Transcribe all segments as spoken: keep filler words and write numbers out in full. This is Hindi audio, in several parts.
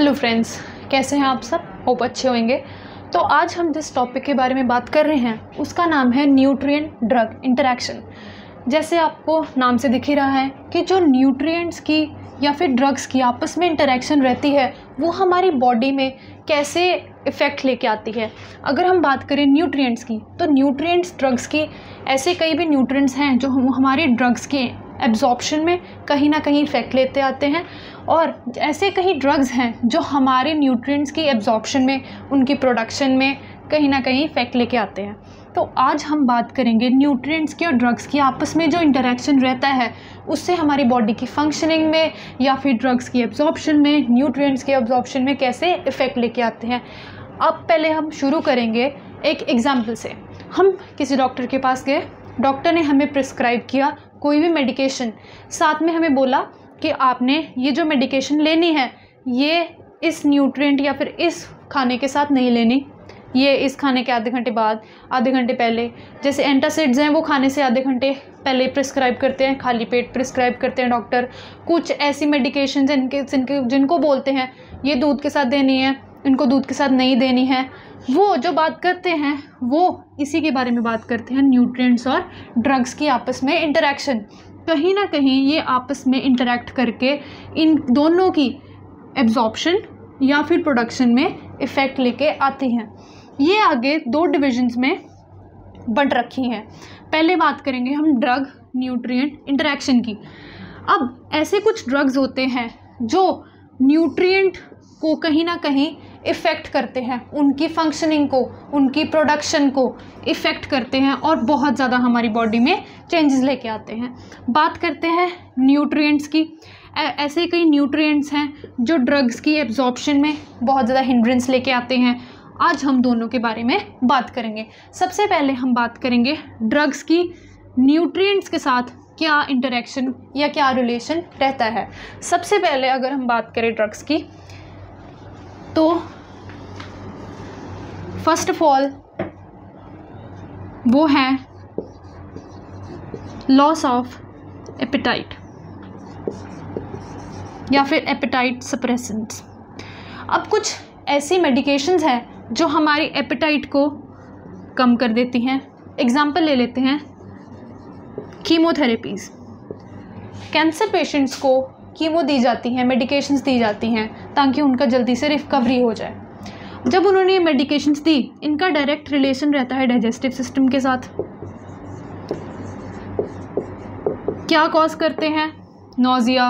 हेलो फ्रेंड्स, कैसे हैं आप सब? होप अच्छे होंगे। तो आज हम जिस टॉपिक के बारे में बात कर रहे हैं उसका नाम है न्यूट्रिएंट ड्रग इंटरेक्शन। जैसे आपको नाम से दिख ही रहा है कि जो न्यूट्रिएंट्स की या फिर ड्रग्स की आपस में इंटरेक्शन रहती है वो हमारी बॉडी में कैसे इफ़ेक्ट लेके आती है। अगर हम बात करें न्यूट्रिएंट्स की, तो न्यूट्रिएंट्स ड्रग्स की ऐसे कई भी न्यूट्रिएंट्स हैं जो हम हमारे ड्रग्स के एब्जॉर्प्शन में कहीं ना कहीं इफ़ेक्ट लेते आते हैं, और ऐसे कई ड्रग्स हैं जो हमारे न्यूट्रिएंट्स की एब्जॉर्प्शन में, उनकी प्रोडक्शन में कहीं ना कहीं इफ़ेक्ट लेके आते हैं। तो आज हम बात करेंगे न्यूट्रिएंट्स की और ड्रग्स की आपस में जो इंटरेक्शन रहता है उससे हमारी बॉडी की फंक्शनिंग में या फिर ड्रग्स की एब्जॉर्प्शन में, न्यूट्रिएंट्स की एब्जॉर्प्शन में कैसे इफ़ेक्ट लेके आते हैं। अब पहले हम शुरू करेंगे एक एग्जाम्पल से। हम किसी डॉक्टर के पास गए, डॉक्टर ने हमें प्रिस्क्राइब किया कोई भी मेडिकेशन, साथ में हमें बोला कि आपने ये जो मेडिकेशन लेनी है ये इस न्यूट्रिएंट या फिर इस खाने के साथ नहीं लेनी, ये इस खाने के आधे घंटे बाद, आधे घंटे पहले। जैसे एंटासिड्स हैं वो खाने से आधे घंटे पहले प्रिस्क्राइब करते हैं, खाली पेट प्रिस्क्राइब करते हैं डॉक्टर। कुछ ऐसी मेडिकेशन जिनके जिनके जिनको बोलते हैं ये दूध के साथ देनी है, इनको दूध के साथ नहीं देनी है। वो जो बात करते हैं वो इसी के बारे में बात करते हैं, न्यूट्रिएंट्स और ड्रग्स की आपस में इंटरेक्शन। कहीं ना कहीं ये आपस में इंटरेक्ट करके इन दोनों की एब्जॉर्प्शन या फिर प्रोडक्शन में इफ़ेक्ट लेके आती हैं। ये आगे दो डिविजन्स में बंट रखी हैं। पहले बात करेंगे हम ड्रग न्यूट्रिएंट इंटरेक्शन की। अब ऐसे कुछ ड्रग्स होते हैं जो न्यूट्रिएंट को कहीं ना कहीं इफ़ेक्ट करते हैं, उनकी फंक्शनिंग को, उनकी प्रोडक्शन को इफ़ेक्ट करते हैं और बहुत ज़्यादा हमारी बॉडी में चेंजेस लेके आते हैं। बात करते हैं न्यूट्रिएंट्स की। ऐसे कई न्यूट्रिएंट्स हैं जो ड्रग्स की एब्जॉर्प्शन में बहुत ज़्यादा हिंड्रेंस लेके आते हैं। आज हम दोनों के बारे में बात करेंगे। सबसे पहले हम बात करेंगे ड्रग्स की न्यूट्रिएंट्स के साथ क्या इंटरेक्शन या क्या रिलेशन रहता है। सबसे पहले अगर हम बात करें ड्रग्स की, तो फर्स्ट ऑफ ऑल वो है लॉस ऑफ एपेटाइट या फिर एपेटाइट सप्रेसेंट्स। अब कुछ ऐसी मेडिकेशंस हैं जो हमारी एपेटाइट को कम कर देती हैं। एग्जाम्पल ले लेते हैं कीमोथेरेपीज़। कैंसर पेशेंट्स को कीमो दी जाती हैं, मेडिकेशंस दी जाती हैं ताकि उनका जल्दी से रिकवरी हो जाए। जब उन्होंने ये मेडिकेशंस दी, इनका डायरेक्ट रिलेशन रहता है डाइजेस्टिव सिस्टम के साथ। क्या कॉज करते हैं? Nausea,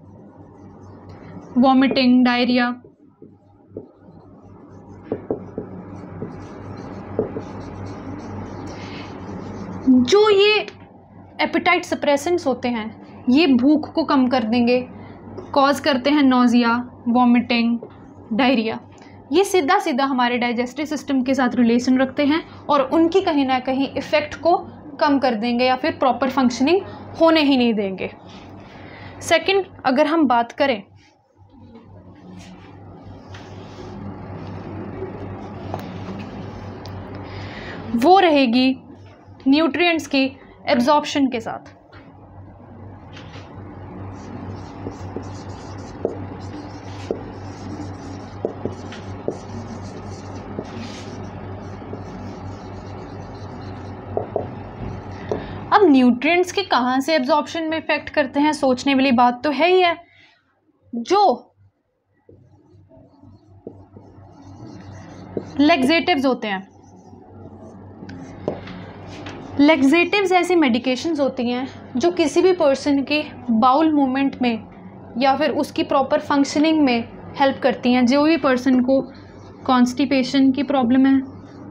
vomiting, diarrhoea. जो ये एपेटाइट सप्रेसेंट्स होते हैं ये भूख को कम कर देंगे, कॉज करते हैं नोजिया, वॉमिटिंग, डायरिया। ये सीधा सीधा हमारे डाइजेस्टिव सिस्टम के साथ रिलेशन रखते हैं और उनकी कहीं ना कहीं इफ़ेक्ट को कम कर देंगे या फिर प्रॉपर फंक्शनिंग होने ही नहीं देंगे। सेकंड, अगर हम बात करें वो रहेगी न्यूट्रिएंट्स की एब्जॉर्प्शन के साथ। अब न्यूट्रिएंट्स के कहाँ से एब्जॉर्प्शन में इफेक्ट करते हैं, सोचने वाली बात तो है ही है। जो लैक्सेटिव्स होते हैं, लैक्सेटिव्स ऐसी मेडिकेशंस होती हैं जो किसी भी पर्सन के बाउल मूवमेंट में या फिर उसकी प्रॉपर फंक्शनिंग में हेल्प करती हैं। जो भी पर्सन को कॉन्स्टिपेशन की प्रॉब्लम है,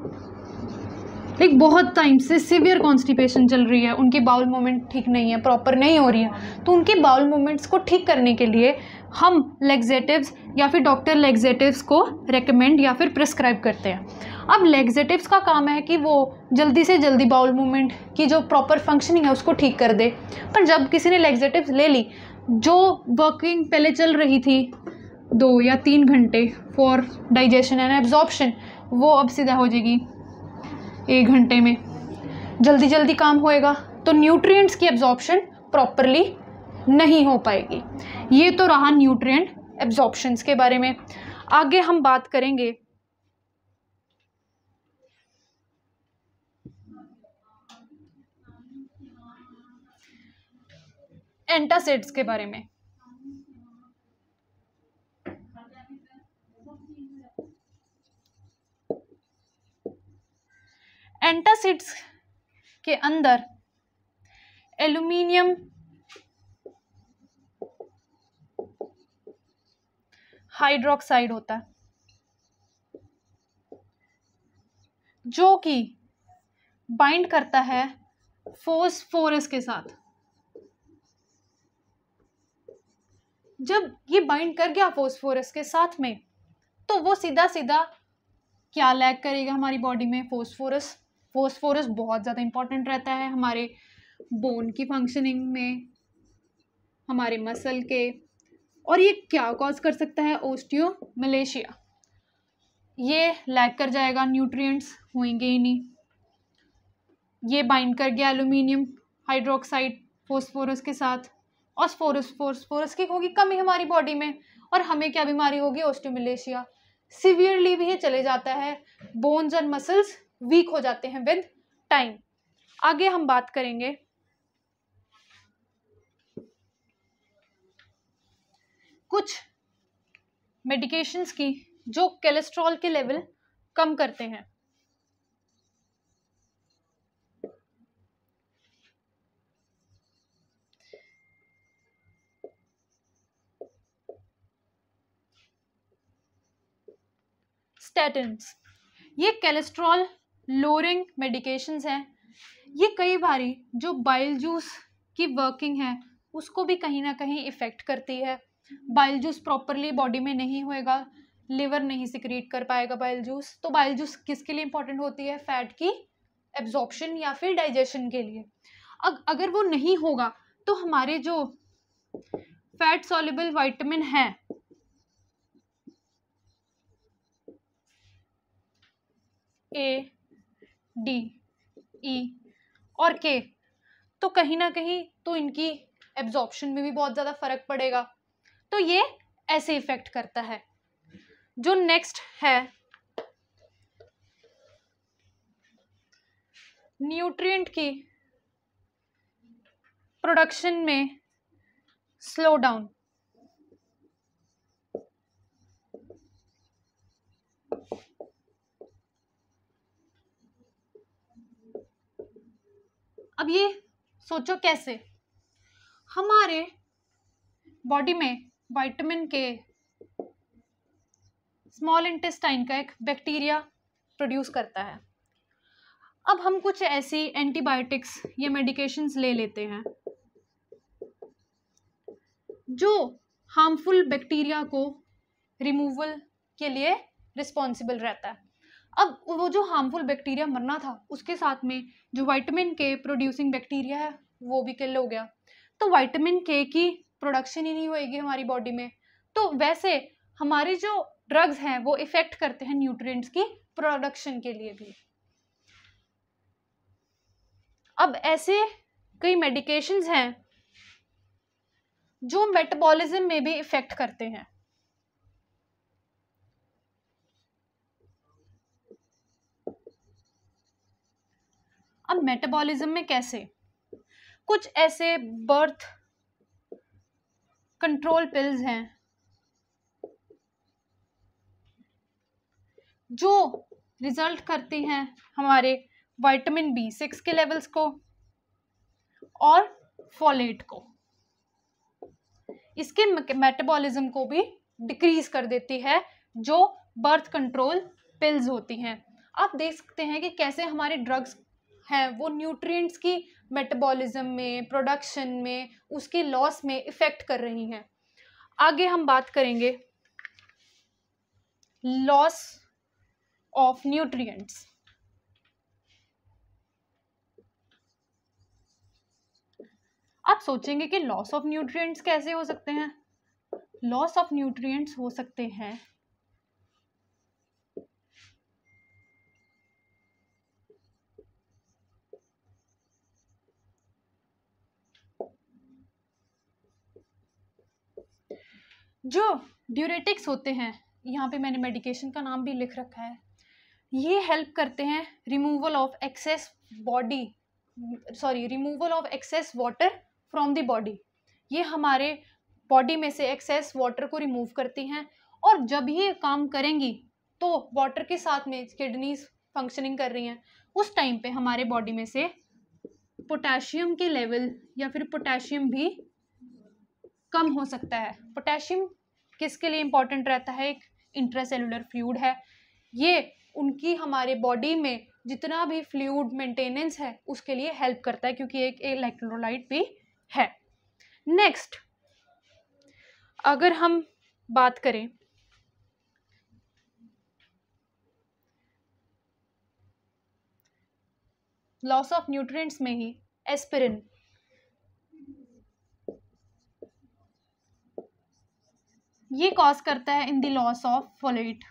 एक बहुत टाइम से सीवियर कॉन्स्टिपेशन चल रही है, उनकी बाउल मूवमेंट ठीक नहीं है, प्रॉपर नहीं हो रही है, तो उनके बाउल मूवमेंट्स को ठीक करने के लिए हम लैक्सेटिव्स या फिर डॉक्टर लैक्सेटिव्स को रेकमेंड या फिर प्रिस्क्राइब करते हैं। अब लैक्सेटिव्स का काम है कि वो जल्दी से जल्दी बाउल मूवमेंट की जो प्रॉपर फंक्शनिंग है उसको ठीक कर दे। पर जब किसी ने लैक्सेटिव्स ले ली, जो वर्किंग पहले चल रही थी दो या तीन घंटे फॉर डाइजेशन एंड एब्जॉर्प्शन, वो अब सीधा हो जाएगी एक घंटे में, जल्दी जल्दी काम होएगा, तो न्यूट्रिएंट्स की एब्जॉर्प्शन प्रॉपरली नहीं हो पाएगी। ये तो रहा न्यूट्रिएंट एब्जॉर्प्शंस के बारे में। आगे हम बात करेंगे एंटासिड्स के बारे में। एंटासिड्स के अंदर एल्यूमिनियम हाइड्रोक्साइड होता है, जो कि बाइंड करता है फोस्फोरस के साथ। जब ये बाइंड कर गया फोस्फोरस के साथ में, तो वो सीधा सीधा क्या लैक करेगा हमारी बॉडी में? फोस्फोरस। फोस्फोरस बहुत ज़्यादा इंपॉर्टेंट रहता है हमारे बोन की फंक्शनिंग में, हमारे मसल के, और ये क्या कॉज कर सकता है? ओस्टियोमलेशिया। ये लैक कर जाएगा, न्यूट्रिएंट्स होंगे ही नहीं। ये बाइंड कर गया एल्यूमिनियम हाइड्रोक्साइड फोस्फोरस के साथ, और फोरस फोस्फोरस की होगी कमी हमारी बॉडी में, और हमें क्या बीमारी होगी? ओस्टियोमलेशिया। सीवियरली भी ये चले जाता है, बोन्स और मसल्स वीक हो जाते हैं विद टाइम। आगे हम बात करेंगे कुछ मेडिकेशंस की जो कोलेस्ट्रॉल के लेवल कम करते हैं। स्टैटिन्स, ये कोलेस्ट्रॉल लोअरिंग मेडिकेशंस हैं। ये कई बारी जो बाइल जूस की वर्किंग है उसको भी कहीं ना कहीं इफ़ेक्ट करती है। बाइल जूस प्रॉपरली बॉडी में नहीं होएगा, लिवर नहीं सिक्रीट कर पाएगा बाइल जूस। तो बाइल जूस किसके लिए इंपॉर्टेंट होती है? फैट की एब्जॉर्प्शन या फिर डाइजेशन के लिए। अग, अगर वो नहीं होगा तो हमारे जो फैट सॉल्युबल विटामिन है ए, डी, ई और के, तो कहीं ना कहीं तो इनकी एब्जॉर्प्शन में भी बहुत ज़्यादा फर्क पड़ेगा। तो ये ऐसे इफेक्ट करता है। जो नेक्स्ट है न्यूट्रिएंट की प्रोडक्शन में स्लो डाउन। अब ये सोचो कैसे? हमारे बॉडी में विटामिन के स्मॉल इंटेस्टाइन का एक बैक्टीरिया प्रोड्यूस करता है। अब हम कुछ ऐसी एंटीबायोटिक्स या मेडिकेशंस ले लेते हैं जो हार्मफुल बैक्टीरिया को रिमूवल के लिए रिस्पॉन्सिबल रहता है। अब वो जो हार्मफुल बैक्टीरिया मरना था, उसके साथ में जो विटामिन के प्रोड्यूसिंग बैक्टीरिया है वो भी किल हो गया। तो विटामिन के की प्रोडक्शन ही नहीं होएगी हमारी बॉडी में। तो वैसे हमारे जो ड्रग्स हैं वो इफेक्ट करते हैं न्यूट्रिएंट्स की प्रोडक्शन के लिए भी। अब ऐसे कई मेडिकेशंस हैं जो मेटाबॉलिज्म में भी इफेक्ट करते हैं। अब मेटाबॉलिज्म में कैसे? कुछ ऐसे बर्थ कंट्रोल पिल्स हैं जो रिजल्ट करती हैं हमारे विटामिन बी सिक्स के लेवल्स को और फोलेट को। इसके मेटाबॉलिज्म को भी डिक्रीज कर देती है जो बर्थ कंट्रोल पिल्स होती हैं। आप देख सकते हैं कि कैसे हमारे ड्रग्स हैं वो न्यूट्रिएंट्स की मेटाबॉलिज्म में, प्रोडक्शन में, उसके लॉस में इफेक्ट कर रही हैं। आगे हम बात करेंगे लॉस ऑफ न्यूट्रिएंट्स। आप सोचेंगे कि लॉस ऑफ न्यूट्रिएंट्स कैसे हो सकते हैं? लॉस ऑफ न्यूट्रिएंट्स हो सकते हैं जो ड्यूरेटिक्स होते हैं यहाँ पे मैंने मेडिकेशन का नाम भी लिख रखा है। ये हेल्प करते हैं removal of excess body sorry removal of excess water from the body. ये हमारे बॉडी में से एक्सेस वाटर को रिमूव करती हैं, और जब ये काम करेंगी तो वाटर के साथ में किडनीज फंक्शनिंग कर रही हैं, उस टाइम पे हमारे बॉडी में से पोटेशियम के लेवल या फिर पोटेशियम भी कम हो सकता है। पोटेशियम किसके लिए इम्पॉर्टेंट रहता है? एक इंट्रासेलुलर फ्लूइड है, ये उनकी हमारे बॉडी में जितना भी फ्लूइड मेंटेनेंस है उसके लिए हेल्प करता है, क्योंकि एक इलेक्ट्रोलाइट भी है। नेक्स्ट अगर हम बात करें लॉस ऑफ न्यूट्रिएंट्स में ही एस्पिरिन, ये कॉज करता है in the loss of folate.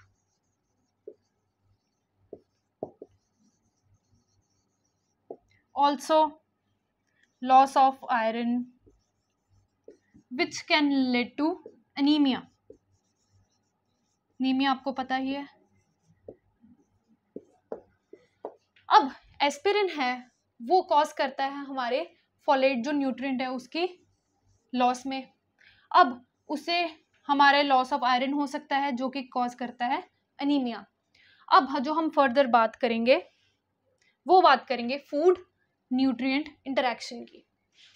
Also loss of iron which can lead to anaemia. Anaemia आपको पता ही है। अब एस्पिरिन है वो कॉज करता है हमारे फोलेट जो न्यूट्रिएंट है उसकी लॉस में। अब उसे हमारे लॉस ऑफ आयरन हो सकता है जो कि कॉज करता है एनीमिया। अब जो हम फर्दर बात करेंगे वो बात करेंगे फूड न्यूट्रिएंट इंटरेक्शन की।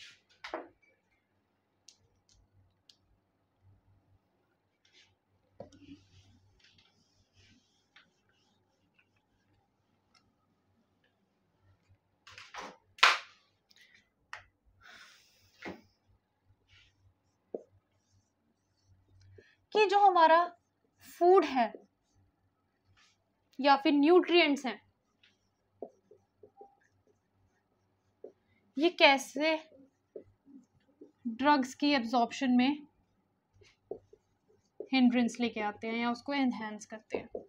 कि जो हमारा फूड है या फिर न्यूट्रिएंट्स हैं ये कैसे ड्रग्स की एब्जॉर्प्शन में हिंड्रेंस लेके आते हैं या उसको एनहांस करते हैं।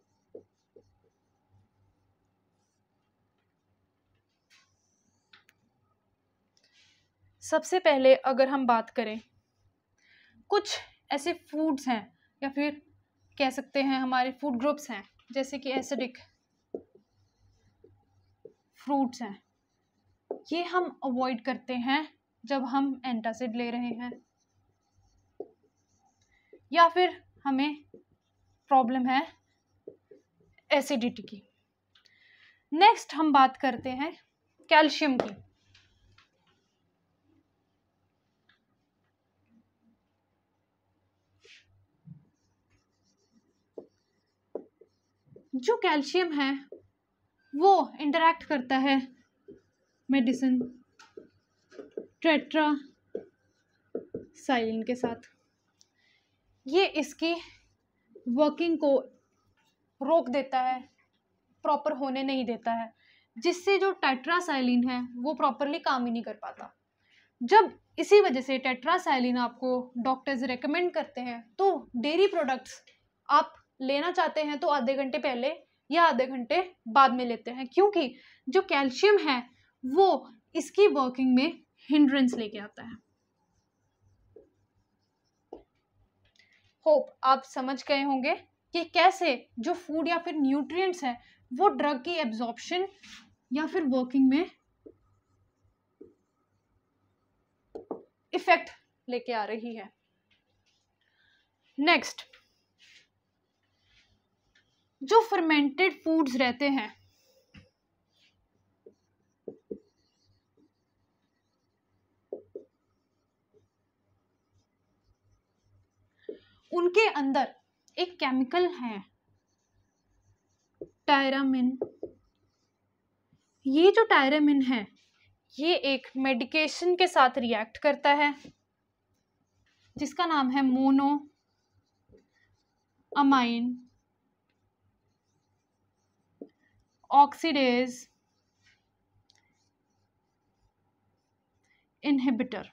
सबसे पहले अगर हम बात करें कुछ ऐसे फूड्स हैं या फिर कह सकते हैं हमारे फूड ग्रुप्स हैं जैसे कि एसिडिक फ्रूट्स हैं, ये हम अवॉइड करते हैं जब हम एंटासिड ले रहे हैं या फिर हमें प्रॉब्लम है एसिडिटी की। नेक्स्ट हम बात करते हैं कैल्शियम की। जो कैल्शियम है वो इंटरैक्ट करता है मेडिसिन टेट्रासाइलिन के साथ। ये इसकी वर्किंग को रोक देता है, प्रॉपर होने नहीं देता है, जिससे जो टेट्रासाइलिन है वो प्रॉपरली काम ही नहीं कर पाता। जब इसी वजह से टेट्रासाइलिन आपको डॉक्टर्स रेकमेंड करते हैं तो डेयरी प्रोडक्ट्स आप लेना चाहते हैं तो आधे घंटे पहले या आधे घंटे बाद में लेते हैं, क्योंकि जो कैल्शियम है वो इसकी वर्किंग में हिंड्रेंस लेके आता है। होप आप समझ गए होंगे कि कैसे जो फूड या फिर न्यूट्रिएंट्स हैं वो ड्रग की एब्जॉर्प्शन या फिर वर्किंग में इफेक्ट लेके आ रही है। नेक्स्ट जो फर्मेंटेड फूड्स रहते हैं उनके अंदर एक केमिकल है टायरामिन। ये जो टायरामिन है ये एक मेडिकेशन के साथ रिएक्ट करता है जिसका नाम है मोनो अमाइन ऑक्सीडेज इनहिबिटर।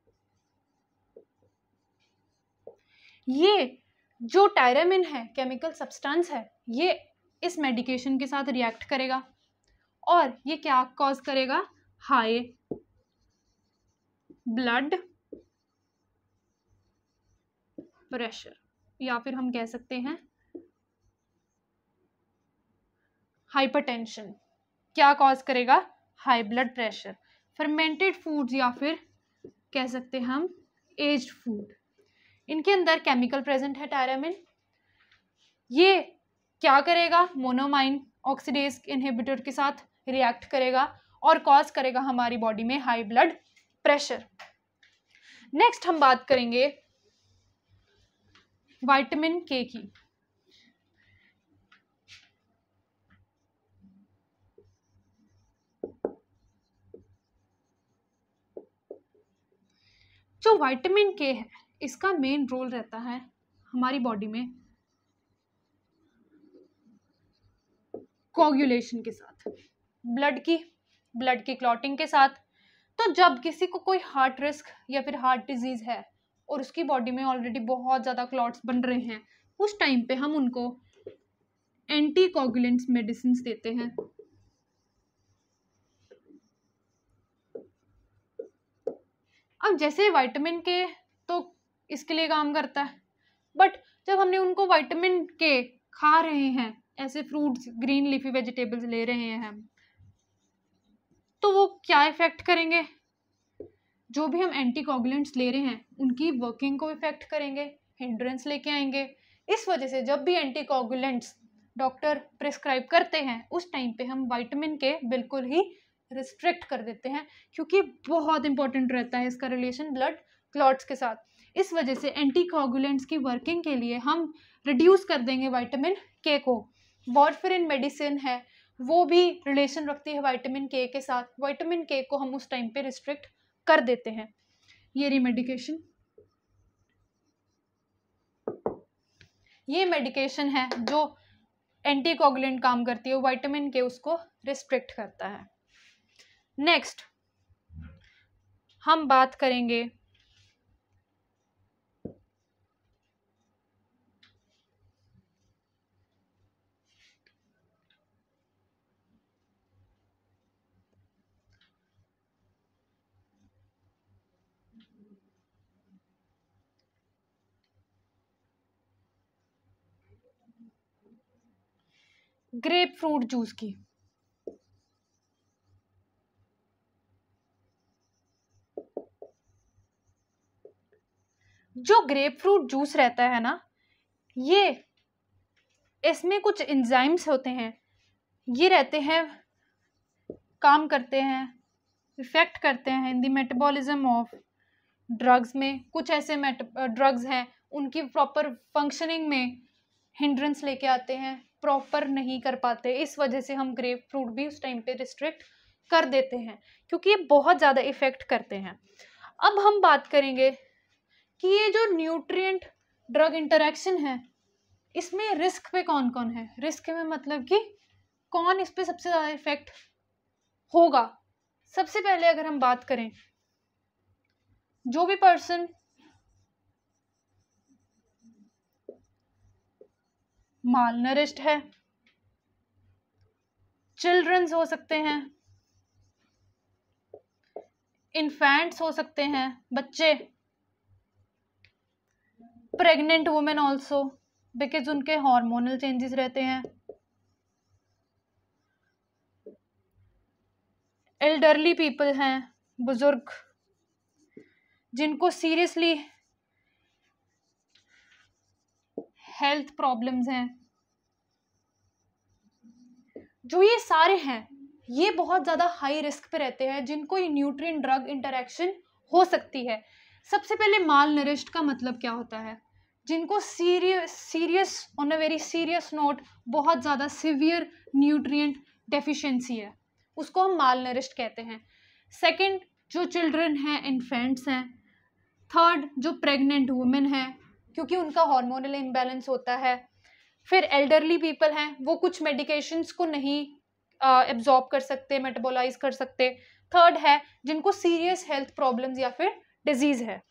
ये जो टायरामिन है केमिकल सब्सटेंस है ये इस मेडिकेशन के साथ रिएक्ट करेगा और ये क्या कॉज करेगा? हाई ब्लड प्रेशर या फिर हम कह सकते हैं हाइपरटेंशन, क्या कॉज करेगा, high blood pressure. Fermented foods या फिर कह सकते हैं हम एज्ड फूड, इनके अंदर केमिकल प्रेजेंट है टायरामिन, ये क्या करेगा, मोनोमाइन ऑक्सीडेज इनहिबिटर के साथ रिएक्ट करेगा और कॉज करेगा हमारी बॉडी में हाई ब्लड प्रेशर। नेक्स्ट हम बात करेंगे विटामिन के की। जो विटामिन के है इसका मेन रोल रहता है हमारी बॉडी में कोगुलेशन के साथ, ब्लड की ब्लड की क्लॉटिंग के साथ। तो जब किसी को कोई हार्ट रिस्क या फिर हार्ट डिजीज है और उसकी बॉडी में ऑलरेडी बहुत ज़्यादा क्लॉट्स बन रहे हैं, उस टाइम पे हम उनको एंटी कोगुलेंट्स मेडिसिन देते हैं। अब जैसे विटामिन के तो इसके लिए काम करता है, बट जब हमने उनको विटामिन के खा रहे हैं, ऐसे फ्रूट्स ग्रीन लीफी वेजिटेबल्स ले रहे हैं हम, तो वो क्या इफेक्ट करेंगे, जो भी हम एंटीकोगुलेंट्स ले रहे हैं उनकी वर्किंग को इफेक्ट करेंगे, हिंड्रेंस लेके आएंगे। इस वजह से जब भी एंटीकोगुलेंट्स डॉक्टर प्रिस्क्राइब करते हैं उस टाइम पे हम विटामिन के बिल्कुल ही रिस्ट्रिक्ट कर देते हैं, क्योंकि बहुत इंपॉर्टेंट रहता है इसका रिलेशन ब्लड क्लॉट्स के साथ। इस वजह से एंटीकोगुलेंट्स की वर्किंग के लिए हम रिड्यूस कर देंगे विटामिन के को। वारफेरिन मेडिसिन है वो भी रिलेशन रखती है विटामिन के के साथ, विटामिन के को हम उस टाइम पे रिस्ट्रिक्ट कर देते हैं। ये रही मेडिकेशन, ये मेडिकेशन है जो एंटीकोगुलेंट काम करती है, विटामिन के उसको रिस्ट्रिक्ट करता है। नेक्स्ट हम बात करेंगे ग्रेप फ्रूट जूस की। जो ग्रेप फ्रूट जूस रहता है ना, ये इसमें कुछ एंजाइम्स होते हैं, ये रहते हैं, काम करते हैं, इफेक्ट करते हैं in the metabolism of drugs में। कुछ ऐसे ड्रग्स हैं उनकी प्रॉपर फंक्शनिंग में हिंड्रेंस लेके आते हैं, प्रॉपर नहीं कर पाते। इस वजह से हम ग्रेप फ्रूट भी उस टाइम पे रिस्ट्रिक्ट कर देते हैं, क्योंकि ये बहुत ज़्यादा इफेक्ट करते हैं। अब हम बात करेंगे कि ये जो न्यूट्रिएंट ड्रग इंटरेक्शन है इसमें रिस्क पे कौन कौन है। रिस्क में मतलब कि कौन इस पे सबसे ज़्यादा इफेक्ट होगा। सबसे पहले अगर हम बात करें, जो भी पर्सन मालनरिश्ड है, चिल्ड्रंस हो सकते हैं, इन्फेंट्स हो सकते हैं, बच्चे, प्रेग्नेंट वुमेन ऑल्सो, बिकॉज उनके हार्मोनल चेंजेस रहते हैं, एल्डरली पीपल हैं, बुजुर्ग जिनको सीरियसली हेल्थ प्रॉब्लम्स हैं, जो ये सारे हैं ये बहुत ज़्यादा हाई रिस्क पे रहते हैं, जिनको ये न्यूट्रिएंट ड्रग इंटरेक्शन हो सकती है। सबसे पहले माल नरिश्ड का मतलब क्या होता है, जिनको serious serious on a very serious note बहुत ज़्यादा सीवियर न्यूट्रिएंट डेफिशिएंसी है, उसको हम माल नरिश्ड कहते हैं। सेकंड, जो चिल्ड्रन हैं, इन्फेंट्स हैं। थर्ड, जो प्रेग्नेंट वुमेन है क्योंकि उनका हार्मोनल इम्बैलेंस होता है। फिर एल्डरली पीपल हैं, वो कुछ मेडिकेशंस को नहीं एब्जॉर्ब कर सकते, मेटाबोलाइज कर सकते। थर्ड है जिनको सीरियस हेल्थ प्रॉब्लम्स या फिर डिजीज़ है।